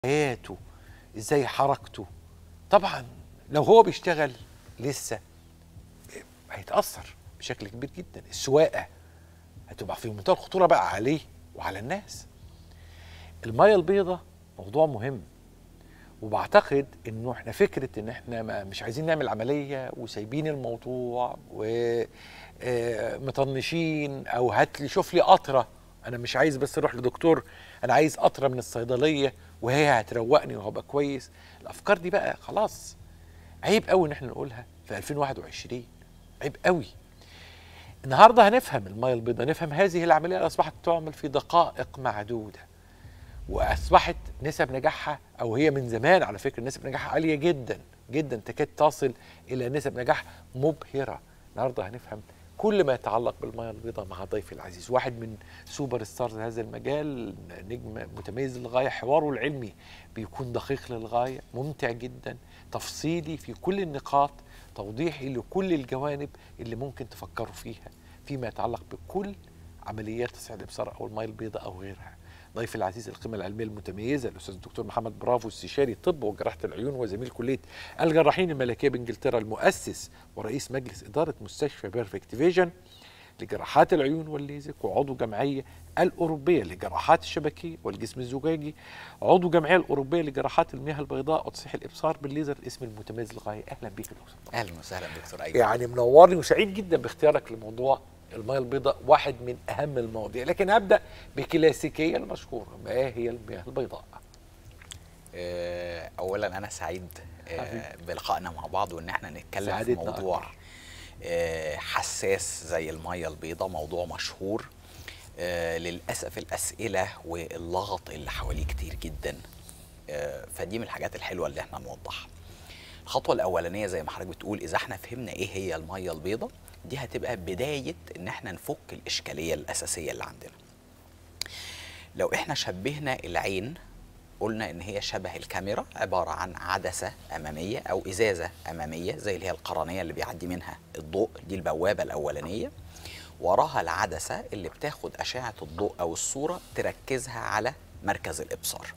حياته، ازاي حركته. طبعا لو هو بيشتغل لسه هيتأثر بشكل كبير جدا. السواقة هتبقى في منتهى الخطورة بقى عليه وعلى الناس. المية البيضاء موضوع مهم، وبعتقد انه احنا فكرة ان احنا مش عايزين نعمل عملية وسايبين الموضوع ومطنشين او هات لي شوف لي قطرة. انا مش عايز بس اروح لدكتور، انا عايز قطرة من الصيدلية وهي هتروقني وهبقى كويس. الافكار دي بقى خلاص عيب قوي ان احنا نقولها في 2021. عيب قوي. النهارده هنفهم المية البيضاء، نفهم هذه العملية اللي اصبحت تعمل في دقائق معدودة، واصبحت نسب نجاحها، او هي من زمان على فكره نسب نجاحها عاليه جدا جدا، تكاد تصل الى نسب نجاح مبهره. النهارده هنفهم كل ما يتعلق بالمياه البيضاء مع ضيفي العزيز، واحد من سوبر ستارز هذا المجال، نجم متميز للغايه. حواره العلمي بيكون دقيق للغايه، ممتع جدا، تفصيلي في كل النقاط، توضيحي لكل الجوانب اللي ممكن تفكروا فيها فيما يتعلق بكل عمليات تصحيح الابصار او المياه البيضاء او غيرها. ضيف العزيز القيمة العلمية المتميزة الأستاذ الدكتور محمد برافو، استشاري طب وجراحة العيون وزميل كلية الجراحين الملكية بإنجلترا، المؤسس ورئيس مجلس إدارة مستشفى بيرفكت فيجن لجراحات العيون والليزك، وعضو جمعية الأوروبية لجراحات الشبكية والجسم الزجاجي، عضو جمعية الأوروبية لجراحات المياه البيضاء وتصحيح الإبصار بالليزر. اسم المتميز للغاية. أهلا بك دكتور. اهلا وسهلا دكتور ايمن. يعني منورني وسعيد جدا باختيارك لموضوع المياه البيضاء، واحد من اهم المواضيع. لكن ابدا بكلاسيكيه المشهوره، ما هي المياه البيضاء؟ اولا انا سعيد بلقائنا مع بعض، وان احنا نتكلم في موضوع حساس زي المياه البيضاء، موضوع مشهور. للاسف الاسئله واللغط اللي حواليه كتير جدا، فدي من الحاجات الحلوه اللي احنا نوضحها. الخطوه الاولانيه زي ما حضرتك بتقول، اذا احنا فهمنا ايه هي المياه البيضاء، دي هتبقى بدايه ان احنا نفك الاشكاليه الاساسيه اللي عندنا. لو احنا شبهنا العين، قلنا ان هي شبه الكاميرا، عباره عن عدسه اماميه او ازازه اماميه زي اللي هي القرنيه اللي بيعدي منها الضوء، دي البوابه الاولانيه. وراها العدسه اللي بتاخد اشعه الضوء او الصوره تركزها على مركز الابصار.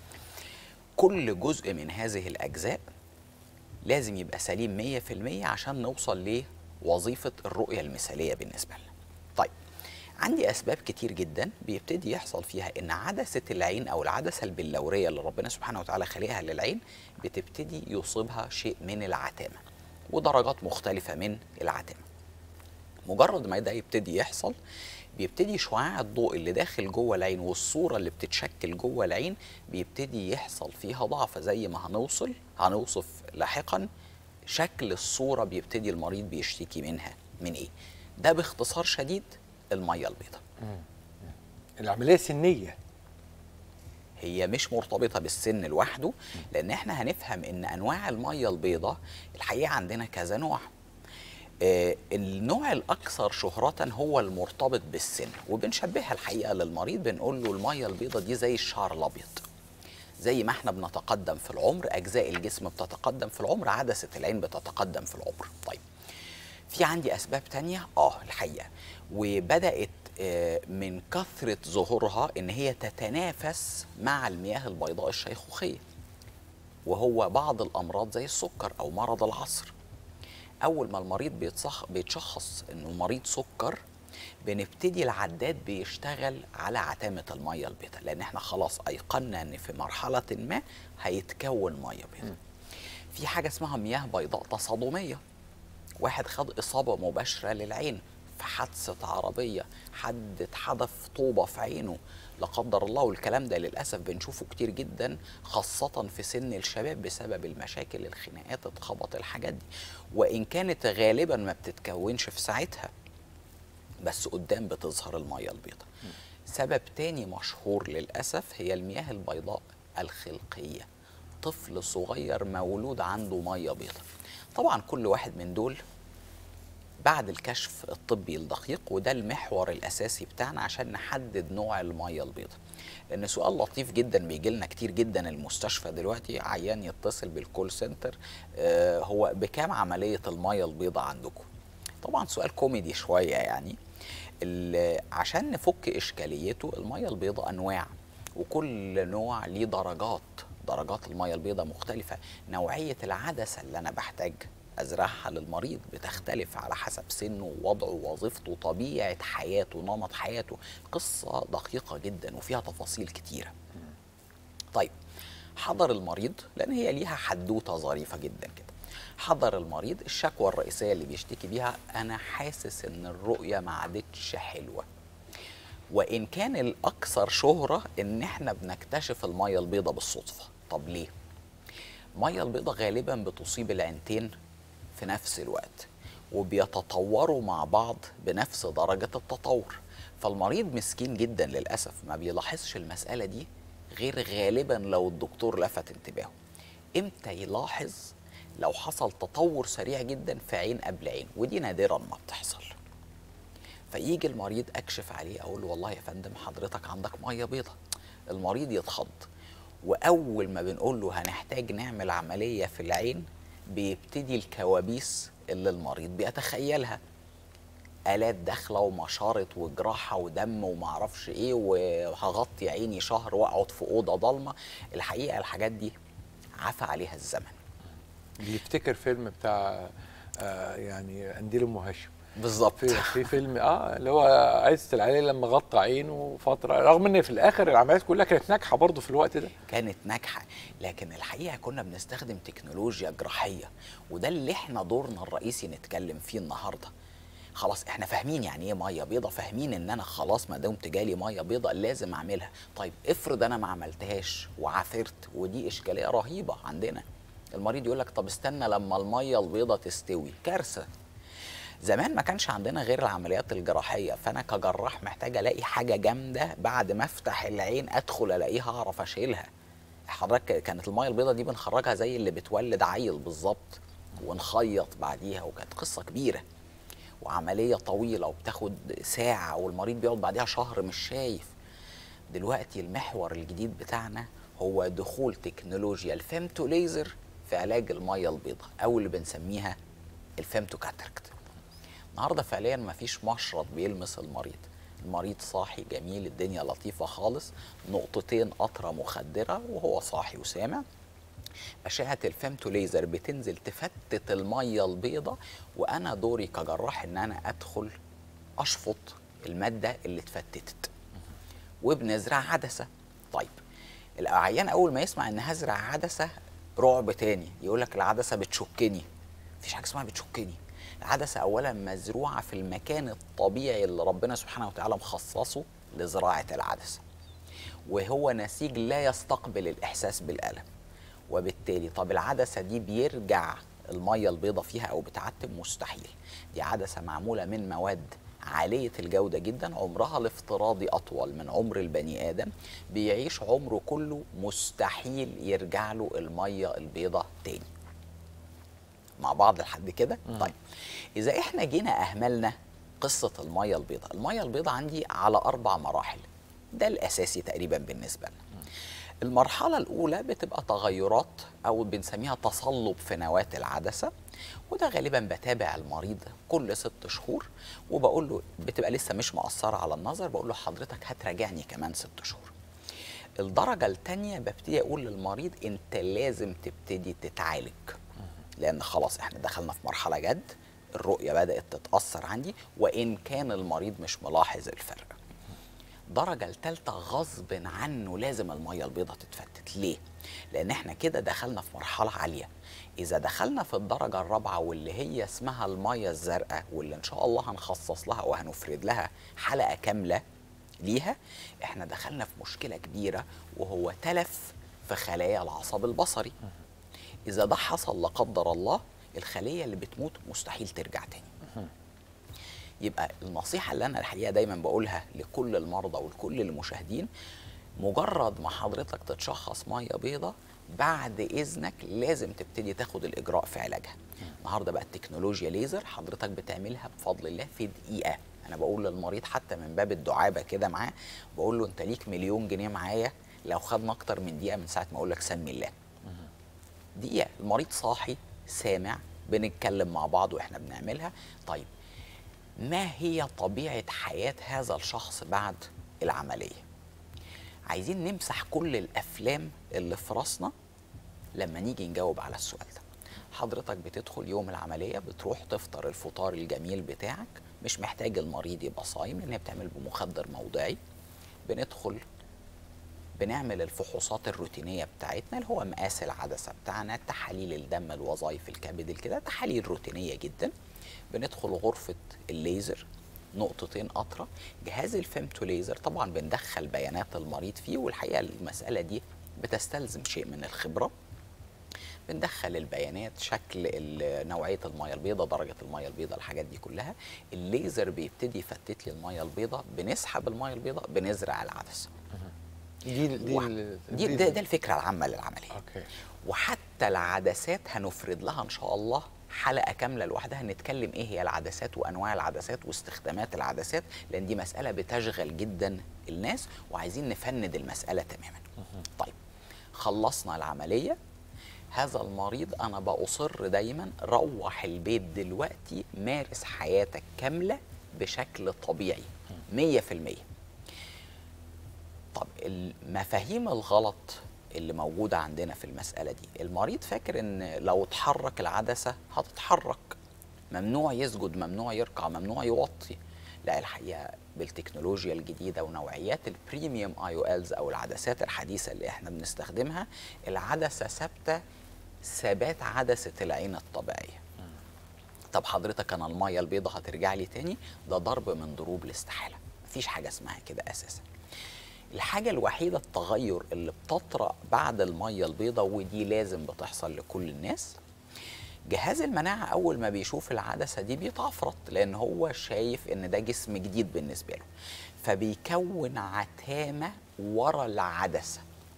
كل جزء من هذه الاجزاء لازم يبقى سليم 100% عشان نوصل لوظيفه الرؤيه المثاليه بالنسبه لنا. طيب، عندي أسباب كتير جدا بيبتدي يحصل فيها إن عدسة العين أو العدسة البلورية اللي ربنا سبحانه وتعالى خلقها للعين بتبتدي يصيبها شيء من العتامة، ودرجات مختلفة من العتامة. مجرد ما ده يبتدي يحصل، بيبتدي شعاع الضوء اللي داخل جوه العين والصورة اللي بتتشكل جوه العين بيبتدي يحصل فيها ضعف، زي ما هنوصف لاحقا. شكل الصورة بيبتدي المريض بيشتكي منها من إيه؟ ده باختصار شديد المية البيضاء. العملية سنية، هي مش مرتبطة بالسن لوحده، لأن احنا هنفهم إن أنواع المية البيضاء الحقيقة عندنا كذا نوع. النوع الأكثر شهرة هو المرتبط بالسن، وبنشبهها الحقيقة للمريض، بنقول له المية البيضاء دي زي الشعر الأبيض. زي ما احنا بنتقدم في العمر، أجزاء الجسم بتتقدم في العمر، عدسة العين بتتقدم في العمر. طيب، في عندي أسباب تانية الحقيقة، وبدأت من كثرة ظهورها إن هي تتنافس مع المياه البيضاء الشيخوخية، وهو بعض الأمراض زي السكر أو مرض العصر. أول ما المريض بيتشخص إنه مريض سكر، بنبتدي العداد بيشتغل على عتامة المية البيضاء، لأن احنا خلاص أيقنا إن في مرحلة ما هيتكون مية بيضاء. في حاجة اسمها مياه بيضاء تصادمية، واحد خد إصابة مباشرة للعين في حادثة عربية، حد اتحدف طوبة في عينه لا قدر الله، والكلام ده للأسف بنشوفه كتير جدا، خاصة في سن الشباب بسبب المشاكل، الخناقات، اتخبط، الحاجات دي. وإن كانت غالبا ما بتتكونش في ساعتها، بس قدام بتظهر المياه البيضاء. سبب تاني مشهور للأسف هي المياه البيضاء الخلقية. طفل صغير مولود عنده مياه بيضاء. طبعا كل واحد من دول بعد الكشف الطبي الدقيق، وده المحور الأساسي بتاعنا عشان نحدد نوع المية البيضاء. لأن سؤال لطيف جدا بيجي لنا كتير جدا المستشفى دلوقتي، عيان يتصل بالكول سنتر، هو بكام عملية المية البيضاء عندكم؟ طبعا سؤال كوميدي شوية يعني. عشان نفك إشكاليته، المية البيضاء أنواع، وكل نوع ليه درجات درجات الميه البيضاء مختلفه، نوعيه العدسه اللي انا بحتاج ازرعها للمريض بتختلف على حسب سنه ووضعه ووظيفته طبيعه حياته نمط حياته. قصه دقيقه جدا وفيها تفاصيل كتيره. طيب حضر المريض، لان هي ليها حدوته ظريفه جدا كده. حضر المريض، الشكوى الرئيسيه اللي بيشتكي بيها انا حاسس ان الرؤيه ما عادتش حلوه. وان كان الاكثر شهره ان احنا بنكتشف الميه البيضاء بالصدفه. طب ليه؟ الميه البيضاء غالبا بتصيب العينتين في نفس الوقت وبيتطوروا مع بعض بنفس درجه التطور، فالمريض مسكين جدا للاسف ما بيلاحظش المساله دي غير غالبا لو الدكتور لفت انتباهه. امتى يلاحظ؟ لو حصل تطور سريع جدا في عين قبل عين، ودي نادرا ما بتحصل. فيجي المريض اكشف عليه اقول له والله يا فندم حضرتك عندك ميه بيضة. المريض يتخض، واول ما بنقول له هنحتاج نعمل عمليه في العين بيبتدي الكوابيس اللي المريض بيتخيلها، آلات داخله ومشارط وجراحه ودم ومعرفش ايه، وهغطي عيني شهر واقعد في اوضه ضلمه. الحقيقه الحاجات دي عفى عليها الزمن. بيفتكر فيلم بتاع يعني قنديل ام هاشم بالظبط. في فيلم اللي هو عزت العلي لما غطى عينه فتره، رغم ان في الاخر العمليات كلها كانت ناجحه برضه في الوقت ده. كانت ناجحه، لكن الحقيقه كنا بنستخدم تكنولوجيا جراحيه، وده اللي احنا دورنا الرئيسي نتكلم فيه النهارده. خلاص احنا فاهمين يعني ايه ميه بيضه، فاهمين ان انا خلاص ما دمت جالي ميه بيضه لازم اعملها. طيب افرض انا ما عملتهاش وعافرت، ودي اشكاليه رهيبه عندنا. المريض يقول لك طب استنى لما الميه البيضه تستوي. كارثه. زمان ما كانش عندنا غير العمليات الجراحيه، فانا كجراح محتاج الاقي حاجه جامده بعد ما افتح العين ادخل الاقيها اعرف اشيلها. حضرتك كانت الميه البيضاء دي بنخرجها زي اللي بتولد عيل بالظبط، ونخيط بعديها، وكانت قصه كبيره وعمليه طويله وبتاخد ساعه، والمريض بيقعد بعديها شهر مش شايف. دلوقتي المحور الجديد بتاعنا هو دخول تكنولوجيا الفيمتو ليزر في علاج الميه البيضاء، او اللي بنسميها الفيمتو كاتراكت. النهارده فعليا مفيش مشرط بيلمس المريض، المريض صاحي جميل الدنيا لطيفه خالص، نقطتين قطره مخدره وهو صاحي وسامع. أشعة الفيمتو ليزر بتنزل تفتت المية البيضاء، وأنا دوري كجراح إن أنا أدخل أشفط المادة اللي اتفتتت، وبنزرع عدسة. طيب العيان أول ما يسمع إن هزرع عدسة رعب تاني، يقول لك العدسة بتشكني. مفيش حاجة اسمها بتشكني. العدسة أولا مزروعة في المكان الطبيعي اللي ربنا سبحانه وتعالى مخصصه لزراعة العدسة، وهو نسيج لا يستقبل الإحساس بالألم. وبالتالي طب العدسه دي بيرجع الميه البيضاء فيها او بتعتم؟ مستحيل. دي عدسه معموله من مواد عاليه الجوده جدا، عمرها الافتراضي اطول من عمر البني ادم، بيعيش عمره كله، مستحيل يرجع له الميه البيضاء تاني. مع بعض لحد كده؟ طيب اذا احنا جينا اهملنا قصه الميه البيضاء، الميه البيضاء عندي على 4 مراحل، ده الاساسي تقريبا بالنسبه لنا. المرحلة الأولى بتبقى تغيرات أو بنسميها تصلب في نواة العدسة، وده غالبا بتابع المريض كل 6 شهور، وبقول له بتبقى لسه مش مأثرة على النظر، بقول له حضرتك هتراجعني كمان 6 شهور. الدرجة الثانية ببتدي أقول للمريض أنت لازم تبتدي تتعالج، لأن خلاص إحنا دخلنا في مرحلة جد، الرؤية بدأت تتأثر عندي وإن كان المريض مش ملاحظ الفرق. الدرجة الثالثة غصب عنه لازم المية البيضاء تتفتت. ليه؟ لأن احنا كده دخلنا في مرحلة عالية. إذا دخلنا في الدرجة الرابعة واللي هي اسمها المية الزرقاء، واللي إن شاء الله هنخصص لها وهنفرد لها حلقة كاملة ليها، احنا دخلنا في مشكلة كبيرة، وهو تلف في خلايا العصب البصري. إذا ده حصل لا قدر الله، الخلية اللي بتموت مستحيل ترجع تاني. يبقى النصيحة اللي أنا الحقيقة دايما بقولها لكل المرضى ولكل المشاهدين، مجرد ما حضرتك تتشخص مية بيضة، بعد إذنك لازم تبتدي تاخد الإجراء في علاجها. النهاردة بقى التكنولوجيا ليزر حضرتك بتعملها بفضل الله في دقيقة. أنا بقول للمريض حتى من باب الدعابة كده معاه، بقول له أنت ليك مليون جنيه معايا لو خدنا أكتر من دقيقة من ساعة ما أقول لك سمي الله. دقيقة، المريض صاحي سامع، بنتكلم مع بعض وإحنا بنعملها. طيب ما هي طبيعة حياة هذا الشخص بعد العملية؟ عايزين نمسح كل الافلام اللي في راسنا لما نيجي نجاوب على السؤال ده. حضرتك بتدخل يوم العمليه، بتروح تفطر الفطار الجميل بتاعك، مش محتاج المريض يبقى صايم لان هي بتعمل بمخدر موضعي. بندخل بنعمل الفحوصات الروتينيه بتاعتنا اللي هو مقاس العدسه بتاعنا، تحاليل الدم، الوظائف الكبد، كده تحاليل روتينيه جدا. بندخل غرفه الليزر، نقطتين قطره، جهاز الفيمتو ليزر طبعا بندخل بيانات المريض فيه، والحقيقه المساله دي بتستلزم شيء من الخبره. بندخل البيانات، شكل نوعيه الميه البيضاء، درجه الميه البيضاء، الحاجات دي كلها. الليزر بيبتدي يفتت لي الميه البيضاء، بنسحب الميه البيضاء، بنزرع العدسه. ده الفكره العامه للعمليه. اوكي. وحتى العدسات هنفرد لها ان شاء الله حلقه كامله لوحدها، نتكلم ايه هي العدسات وانواع العدسات واستخدامات العدسات، لان دي مساله بتشغل جدا الناس وعايزين نفند المساله تماما. طيب خلصنا العمليه، هذا المريض انا باصر دايما روح البيت دلوقتي، مارس حياتك كامله بشكل طبيعي 100%. طب المفاهيم الغلط اللي موجودة عندنا في المسألة دي، المريض فاكر ان لو اتحرك العدسة هتتحرك، ممنوع يسجد، ممنوع يركع، ممنوع يوطي. لا، الحقيقة بالتكنولوجيا الجديدة ونوعيات البريميوم IOLs او العدسات الحديثة اللي احنا بنستخدمها، العدسة ثابتة ثبات عدسة العين الطبيعية. طب حضرتك انا المية البيضاء هترجع لي تاني؟ ده ضرب من ضروب الاستحالة، مفيش حاجة اسمها كده اساسا. الحاجة الوحيدة التغير اللي بتطرأ بعد المية البيضاء، ودي لازم بتحصل لكل الناس، جهاز المناعة أول ما بيشوف العدسة دي بيتعفرط، لأن هو شايف إن ده جسم جديد بالنسبة له، فبيكون عتامة ورا العدسة.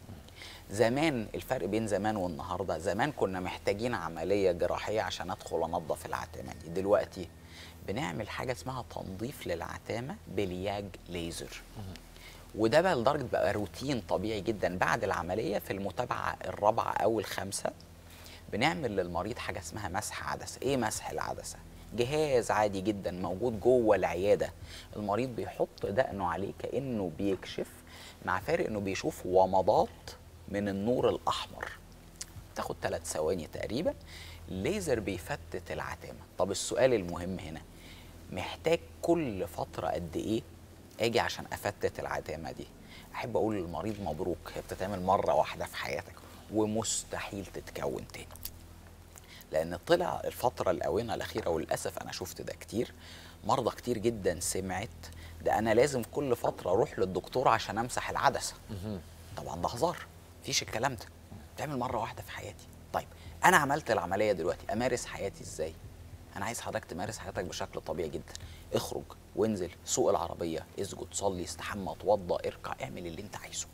زمان، الفرق بين زمان والنهاردة، زمان كنا محتاجين عملية جراحية عشان أدخل أنظف العتامة دي، دلوقتي بنعمل حاجة اسمها تنظيف للعتامة بالياج ليزر. وده بقى لدرجه بقى روتين طبيعي جدا بعد العمليه. في المتابعه الرابعه او الخامسه بنعمل للمريض حاجه اسمها مسح عدسه. ايه مسح العدسه؟ جهاز عادي جدا موجود جوه العياده، المريض بيحط دقنه عليه كانه بيكشف، مع فارق انه بيشوف ومضات من النور الاحمر. تاخد 3 ثواني تقريبا، الليزر بيفتت العتامه. طب السؤال المهم هنا، محتاج كل فتره قد ايه اجي عشان افتت العتامه دي؟ احب اقول للمريض مبروك، هي بتتعمل مره واحده في حياتك ومستحيل تتكون تاني. لان طلع الفتره الاونه الاخيره، وللاسف انا شفت ده كتير، مرضى كتير جدا سمعت ده انا لازم كل فتره اروح للدكتور عشان امسح العدسه. طبعا ده هزار، مفيش الكلام ده، بتعمل مره واحده في حياتي. طيب انا عملت العمليه دلوقتي، امارس حياتي ازاي؟ انا عايز حضرتك تمارس حياتك بشكل طبيعي جدا. اخرج وانزل سوق العربيه، اسجد، صلي، استحمى، اتوضى، اركع، اعمل اللي انت عايزه.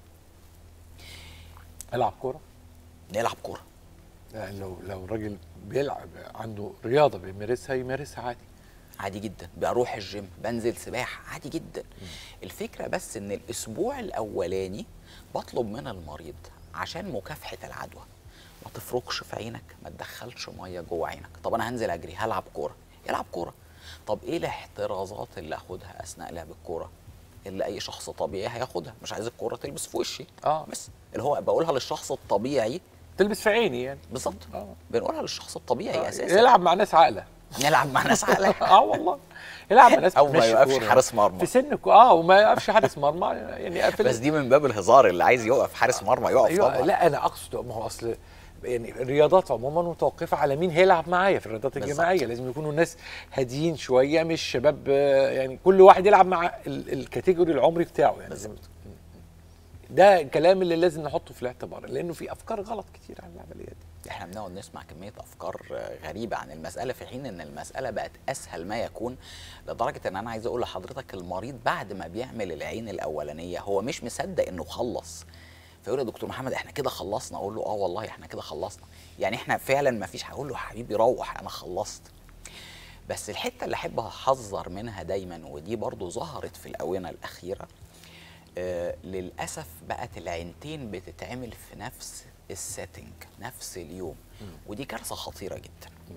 العب كوره؟ نلعب كوره. يعني لو راجل بيلعب عنده رياضه بيمارسها، يمارسها عادي. عادي جدا. بروح الجيم، بنزل سباحه، عادي جدا. الفكره بس ان الاسبوع الاولاني بطلب من المريض عشان مكافحه العدوى، ما تفركش في عينك، ما تدخلش ميه جوه عينك. طب انا هنزل اجري، هلعب كوره، العب كوره. طب ايه الاحترازات اللي اخدها اثناء لعب الكوره اللي اي شخص طبيعي هياخدها؟ مش عايز الكوره تلبس في وشي، بس اللي هو بقولها للشخص الطبيعي، تلبس في عيني يعني. بالظبط. بنقولها للشخص الطبيعي اساسا. يلعب مع ناس عاقله. نلعب مع ناس عاقله. والله يلعب مع ناس او ما يوقفش حارس مرمى في سنك، وما يوقفش حارس مرمى يعني. بس دي من باب الهزار، اللي عايز يوقف حارس مرمى يقف طبعا. لا انا اقصد، ما هو اصل يعني الرياضات عموما متوقفه على مين هيلعب معايا في الرياضات الجماعيه. لازم يكونوا الناس هاديين شويه، مش شباب يعني كل واحد يلعب مع الكاتيجوري العمري بتاعه يعني. ده الكلام اللي لازم نحطه في الاعتبار، لانه في افكار غلط كتير عن العمليات دي. احنا بنقعد نسمع كميه افكار غريبه عن المساله، في حين ان المساله بقت اسهل ما يكون، لدرجه ان انا عايز اقول لحضرتك المريض بعد ما بيعمل العين الاولانيه هو مش مصدق انه خلص، فيقول يا دكتور محمد احنا كده خلصنا. اقول له والله احنا كده خلصنا، يعني احنا فعلا ما فيش. هقول له حبيبي روح، انا خلصت. بس الحته اللي احب احذر منها دايما، ودي برضو ظهرت في الاونه الاخيره، للاسف بقت العينتين بتتعمل في نفس السيتنج، نفس اليوم، ودي كارثه خطيره جدا.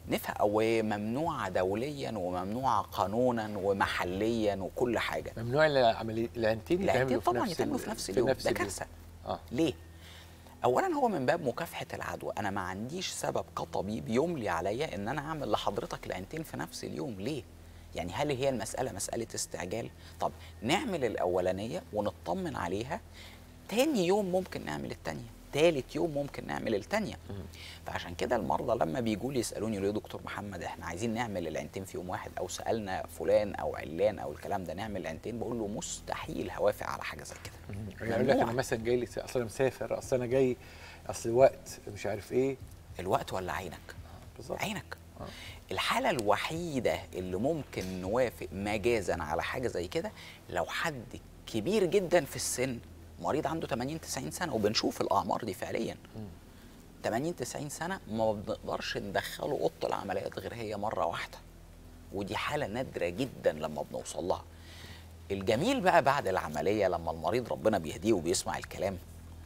وممنوعه دوليا وممنوعه قانونا ومحليا وكل حاجه. ممنوع العينتين العينتين طبعا يتعملوا في نفس اليوم، ده كارثه. ليه؟ اولا هو من باب مكافحه العدوى، انا ما عنديش سبب كطبيب يملي عليا ان انا اعمل لحضرتك العينتين في نفس اليوم. ليه؟ يعني هل هي المساله مساله استعجال؟ طب نعمل الاولانيه ونطمن عليها، تاني يوم ممكن نعمل التانيه، تالت يوم ممكن نعمل التانيه. فعشان كده المرضى لما بيجوا لي يسالوني ليه يا دكتور محمد احنا عايزين نعمل العينتين في يوم واحد، او سالنا فلان او علان او الكلام ده نعمل العينتين، بقول له مستحيل هوافق على حاجه زي كده. يقول لك انا مثلا جاي لي اصل انا مسافر، اصل انا جاي، اصل وقت مش عارف ايه. الوقت ولا عينك؟ بالظبط عينك. الحاله الوحيده اللي ممكن نوافق مجازا على حاجه زي كده لو حد كبير جدا في السن، مريض عنده 80 90 سنه، وبنشوف الاعمار دي فعليا. 80 90 سنه ما بنقدرش ندخله اوضه العمليات غير هي مره واحده، ودي حاله نادره جدا لما بنوصل لها. الجميل بقى بعد العمليه لما المريض ربنا بيهديه وبيسمع الكلام،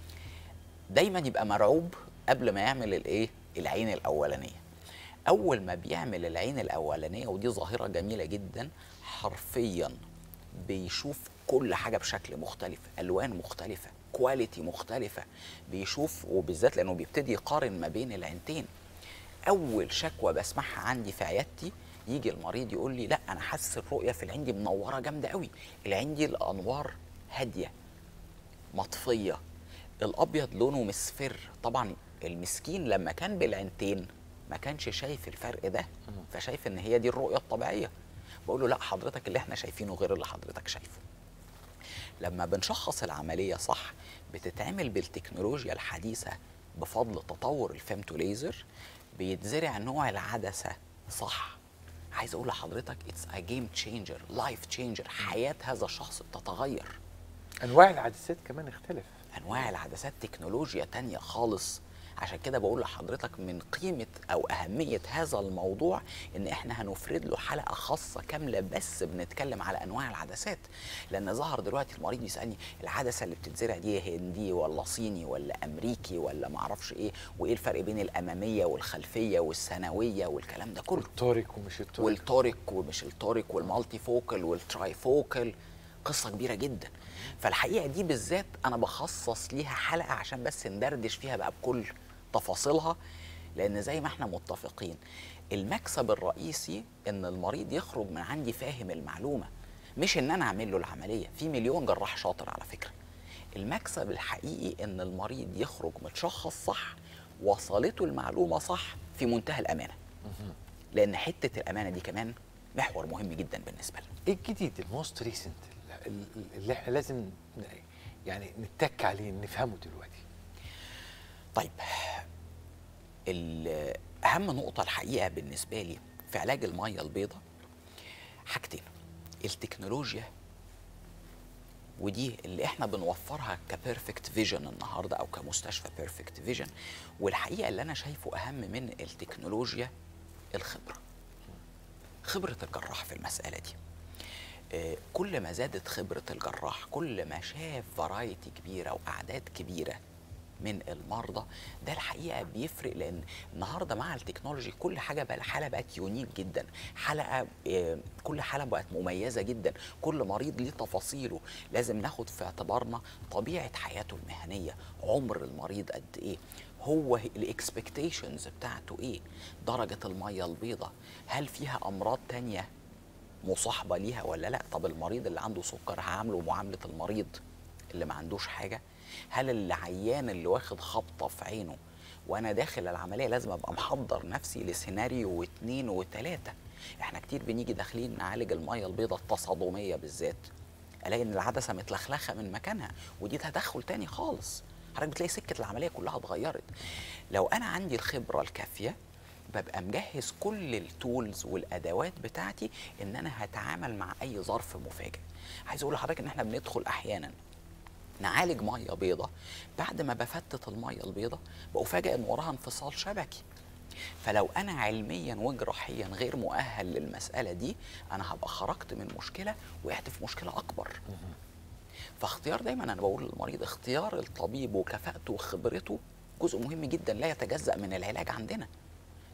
دايما يبقى مرعوب قبل ما يعمل العين الاولانيه. اول ما بيعمل العين الاولانيه، ودي ظاهره جميله جدا، حرفيا بيشوف كل حاجه بشكل مختلف، الوان مختلفه، كواليتي مختلفه، بيشوف، وبالذات لانه بيبتدي يقارن ما بين العينتين. اول شكوى بسمعها عندي في عيادتي، يجي المريض يقول لي لا انا حاسس الرؤيه في العين دي منوره جامده قوي، العين دي الانوار هاديه مطفيه، الابيض لونه مصفر. طبعا المسكين لما كان بالعينتين ما كانش شايف الفرق ده، فشايف ان هي دي الرؤيه الطبيعيه. بقول له لا حضرتك اللي احنا شايفينه غير اللي حضرتك شايفه. لما بنشخص العمليه صح بتتعمل بالتكنولوجيا الحديثه بفضل تطور الفيمتو ليزر، بيتزرع نوع العدسه صح. عايز اقول لحضرتك اتس ا جيم تشينجر، لايف تشينجر، حياه هذا الشخص بتتغير. انواع العدسات كمان اختلف، انواع العدسات تكنولوجيا تانية خالص. عشان كده بقول لحضرتك من قيمة أو أهمية هذا الموضوع إن إحنا هنفرد له حلقة خاصة كاملة بس بنتكلم على أنواع العدسات. لأن ظهر دلوقتي المريض يسألني العدسة اللي بتتزرع دي هندي ولا صيني ولا أمريكي ولا معرفش إيه، وإيه الفرق بين الأمامية والخلفية والثانوية والكلام ده كله، التوريك ومش التوريك، والتوريك ومش التوريك، والمالتي فوكل والتراي فوكل، قصة كبيرة جدا. فالحقيقة دي بالذات أنا بخصص ليها حلقة عشان بس ندردش فيها بقى بكل تفاصيلها. لأن زي ما احنا متفقين المكسب الرئيسي إن المريض يخرج من عندي فاهم المعلومة، مش إن أنا أعمل له العملية. في مليون جراح شاطر على فكرة. المكسب الحقيقي إن المريض يخرج متشخص صح، وصلته المعلومة صح، في منتهى الأمانة. لأن حتة الأمانة دي كمان محور مهم جدا بالنسبة لنا. ايه الجديد الموست ريسنت اللي احنا لازم يعني نتك عليه نفهمه دلوقتي؟ طيب، أهم نقطة الحقيقة بالنسبة لي في علاج المية البيضاء حاجتين: التكنولوجيا، ودي اللي احنا بنوفرها كبيرفكت فيجن النهارده او كمستشفى بيرفكت فيجن. والحقيقة اللي انا شايفه اهم من التكنولوجيا الخبرة، خبرة الجراح في المسألة دي. كل ما زادت خبرة الجراح، كل ما شاف فرايتي كبيرة وأعداد كبيرة من المرضى، ده الحقيقة بيفرق. لأن النهاردة مع التكنولوجي كل حاجة بقى الحالة بقت يونيك جدا، كل حالة بقت مميزة جدا، كل مريض ليه تفاصيله. لازم ناخد في اعتبارنا طبيعة حياته المهنية، عمر المريض قد إيه، هو الاكسبكتيشنز بتاعته إيه، درجة المية البيضاء، هل فيها أمراض تانية مصاحبة ليها ولا لا. طب المريض اللي عنده سكر هعامله معاملة المريض اللي ما عندوش حاجة؟ هل العيان اللي واخد خبطة في عينه وانا داخل العملية لازم ابقى محضر نفسي لسيناريو و2 و3؟ احنا كتير بنيجي داخلين نعالج المية البيضاء التصادمية بالذات، الاقي ان العدسة متلخلخة من مكانها، ودي تدخل تاني خالص. حضرتك بتلاقي سكة العملية كلها اتغيرت. لو انا عندي الخبرة الكافية ببقى مجهز كل التولز والادوات بتاعتي ان انا هتعامل مع اي ظرف مفاجئ. عايز اقول لحضرتك ان احنا بندخل احيانا نعالج ميه بيضاء، بعد ما بفتت الميه البيضاء بأفاجئ ان وراها انفصال شبكي. فلو انا علميا وجراحيا غير مؤهل للمساله دي، انا هبقى خرجت من مشكله وقعت في مشكله اكبر. فاختيار، دايما انا بقول للمريض اختيار الطبيب وكفاءته وخبرته جزء مهم جدا لا يتجزأ من العلاج عندنا.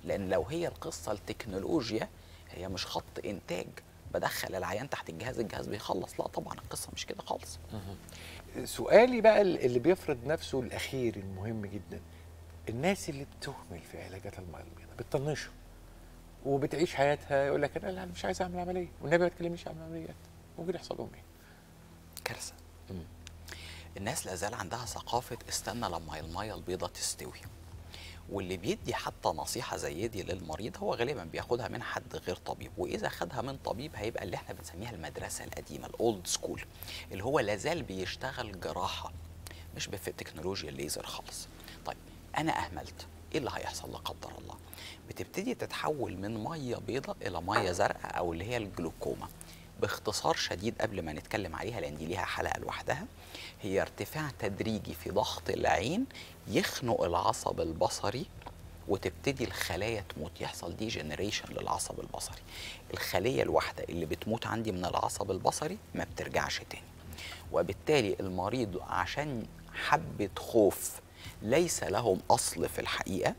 لان لو هي القصه التكنولوجيا، هي مش خط انتاج بدخل العيان تحت الجهاز بيخلص، لا طبعا القصه مش كده خالص. سؤالي بقى اللي بيفرض نفسه الاخير المهم جدا، الناس اللي بتهمل في علاجات الميه البيضاء بتطنشها وبتعيش حياتها، يقول لك انا مش عايز اعمل عمليه، والنبي ما تكلمنيش عن عمليات، ممكن يحصل لهم ايه؟ كارثه. الناس لا زال عندها ثقافه استنى لما الميه البيضاء تستوي، واللي بيدي حتى نصيحه زي دي للمريض هو غالبا بياخدها من حد غير طبيب، واذا خدها من طبيب هيبقى اللي احنا بنسميها المدرسه القديمه الاولد سكول، اللي هو لا زال بيشتغل جراحه مش في تكنولوجيا الليزر خالص. طيب انا اهملت، ايه اللي هيحصل لا قدر الله؟ بتبتدي تتحول من ميه بيضاء الى ميه زرقاء او اللي هي الجلوكوما. باختصار شديد قبل ما نتكلم عليها لان دي ليها حلقه لوحدها، هي ارتفاع تدريجي في ضغط العين يخنق العصب البصري وتبتدي الخلايا تموت، يحصل دي جنريشن للعصب البصري. الخليه الواحده اللي بتموت عندي من العصب البصري ما بترجعش تاني، وبالتالي المريض عشان حبه خوف ليس لهم اصل في الحقيقه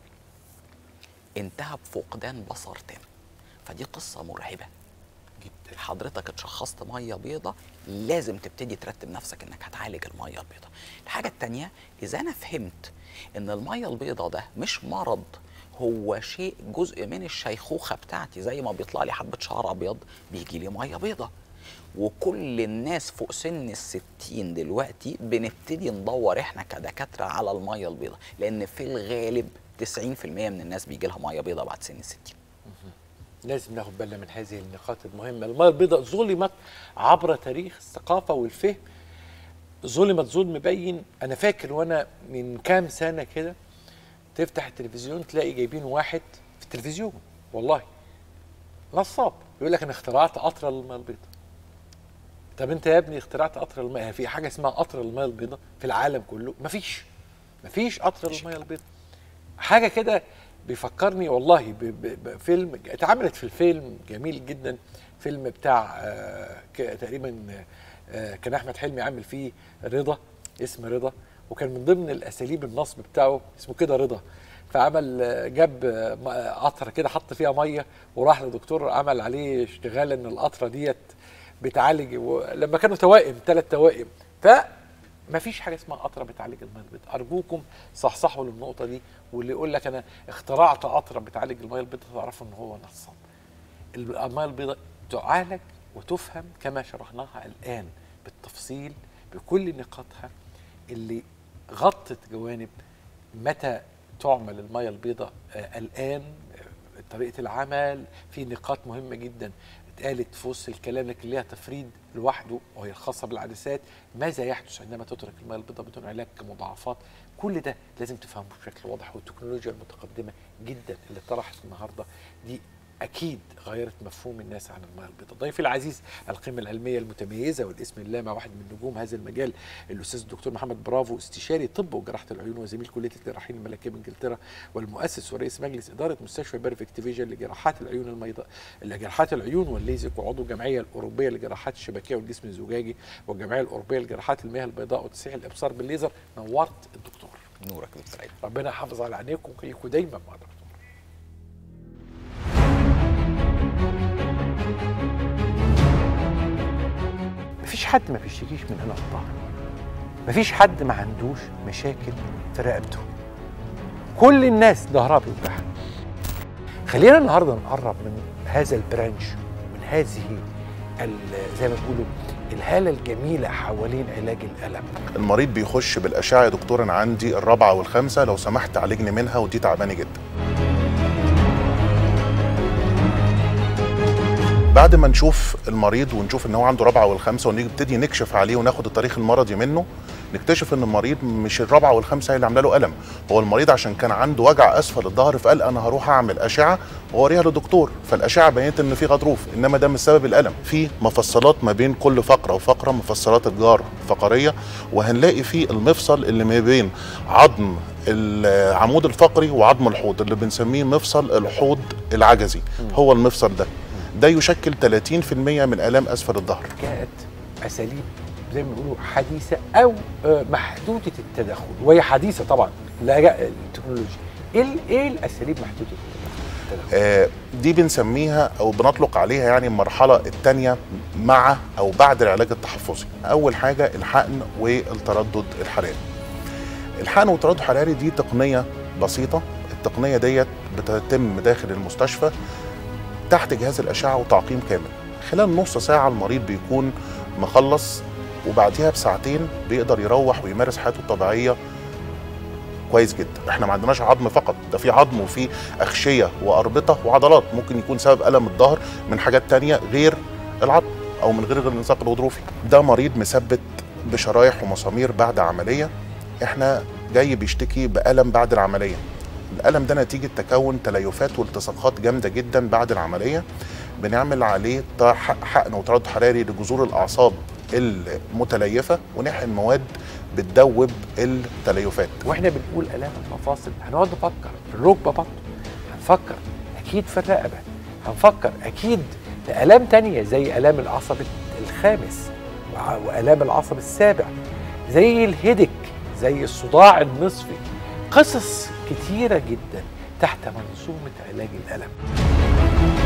انتهى بفقدان بصر تام. فدي قصه مرعبه جدا. حضرتك اتشخصت ميه بيضاء، لازم تبتدي ترتب نفسك انك هتعالج الميه البيضاء. الحاجه الثانيه، اذا انا فهمت ان الميه البيضاء ده مش مرض، هو شيء جزء من الشيخوخه بتاعتي، زي ما بيطلع لي حبه شعر ابيض بيجي لي ميه بيضاء. وكل الناس فوق سن ال60 دلوقتي بنبتدي ندور احنا كدكاتره على الميه البيضاء، لان في الغالب 90% من الناس بيجي لها ميه بيضاء بعد سن ال60. لازم ناخد بالنا من هذه النقاط المهمه. الميه البيضاء ظلمت عبر تاريخ الثقافه والفهم، ظلمت ظلم مبين. انا فاكر وانا من كام سنه كده تفتح التلفزيون تلاقي جايبين واحد في التلفزيون والله نصاب يقول لك انا اخترعت قطر الميه البيضاء. طب انت يا ابني اخترعت قطر الميه، في حاجه اسمها قطر الميه البيضاء في العالم كله؟ مفيش قطر الميه البيضاء. حاجه كده بيفكرني والله بفيلم اتعملت في الفيلم جميل جدا، فيلم بتاع تقريبا كان احمد حلمي عامل فيه رضا، اسم رضا، وكان من ضمن الاساليب النصب بتاعه اسمه كده رضا. فعمل جاب قطره كده حط فيها ميه وراح لدكتور عمل عليه اشتغال ان القطره ديت بتعالج، لما كانوا توائم 3 توائم. ما فيش حاجه اسمها قطره بتعالج الميه البيضاء. ارجوكم صحصحوا للنقطه دي، واللي يقول لك انا اخترعت قطره بتعالج الميه البيضاء تعرفوا ان هو نصاب. الميه البيضاء تعالج وتفهم كما شرحناها الان بالتفصيل بكل نقاطها اللي غطت جوانب متى تعمل الميه البيضاء الان، طريقه العمل، في نقاط مهمه جدا اتقالت في وسط الكلام لكن ليها تفريد لوحده وهي الخاصه بالعدسات. ماذا يحدث عندما تترك الميه البيضاء بدون علاج كمضاعفات؟ كل ده لازم تفهمه بشكل واضح. والتكنولوجيا المتقدمه جدا اللي طرحت النهارده دي اكيد غيرت مفهوم الناس عن الميه البيضاء. ضيفي العزيز القيمه العلميه المتميزه والاسم اللامع واحد من نجوم هذا المجال الاستاذ الدكتور محمد برافو، استشاري طب وجراحه العيون وزميل كليه الجراحين الملكيه بانجلترا، والمؤسس ورئيس مجلس اداره مستشفى بيرفكت فيجن لجراحات العيون الميضاء جراحات العيون والليزك، وعضو الجمعيه الاوروبيه لجراحات الشبكيه والجسم الزجاجي والجمعيه الاوروبيه لجراحات المياه البيضاء وتصحيح الابصار بالليزر. نورت الدكتور. نورك يا دكتور عيد. ربنا يحافظ على عينيكم ويخليكم دايما مع دكتور. مفيش حد ما بيشتكيش من ألم الظهر، مفيش حد ما عندوش مشاكل في رقبته، كل الناس ظهرها بيوجعها. خلينا النهارده نقرب من هذا البرانش ومن هذه زي ما بيقولوا الهالة الجميلة حوالين علاج الألم. المريض بيخش بالأشعة يا دكتور أنا عندي الرابعة والخامسة لو سمحت عالجني منها ودي تعباني جدا. بعد ما نشوف المريض ونشوف ان هو عنده رابعه والخامسه ونبتدي نكشف عليه وناخد التاريخ المرضي منه، نكتشف ان المريض مش الرابعه والخامسه هي اللي عامله له الم، هو المريض عشان كان عنده وجع اسفل الظهر فقال انا هروح اعمل اشعه واوريها للدكتور، فالاشعه بينت ان في غضروف، انما ده مش سبب الالم. في مفصلات ما بين كل فقره وفقره، مفصلات الجار الفقريه، وهنلاقي في المفصل اللي ما بين عظم العمود الفقري وعظم الحوض اللي بنسميه مفصل الحوض العجزي، هو المفصل ده يشكل 30% من آلام أسفل الظهر. جاءت أساليب زي ما بيقولوا حديثة أو محدودة التدخل، وهي حديثة طبعا لا التكنولوجيا. إيه الأساليب محدودة التدخل؟ دي بنسميها او بنطلق عليها يعني المرحله الثانيه مع او بعد العلاج التحفظي. اول حاجه الحقن والتردد الحراري. الحقن والتردد الحراري دي تقنيه بسيطه، التقنيه ديت بتتم داخل المستشفى تحت جهاز الاشعه وتعقيم كامل. خلال نص ساعه المريض بيكون مخلص، وبعديها بساعتين بيقدر يروح ويمارس حياته الطبيعيه كويس جدا. احنا ما عندناش عظم فقط، ده في عظم وفي اغشيه واربطه وعضلات، ممكن يكون سبب الم الظهر من حاجات تانية غير العظم او من غير الانساق الغضروفي. ده مريض مثبت بشرايح ومسامير بعد عمليه، احنا جاي بيشتكي بالم بعد العمليه. الالم ده نتيجه تكون تليفات والتصاقات جامده جدا بعد العمليه، بنعمل عليه حقن وتردد حراري لجذور الاعصاب المتليفه ونحقن مواد بتدوب التليفات. واحنا بنقول الام المفاصل هنقعد نفكر في الركبه برضه، هنفكر اكيد في الرقبه، هنفكر اكيد في الام تانية زي الام العصب الخامس والام العصب السابع، زي الهيدك، زي الصداع النصفي. قصص كتيره جدا تحت منظومه علاج الالم.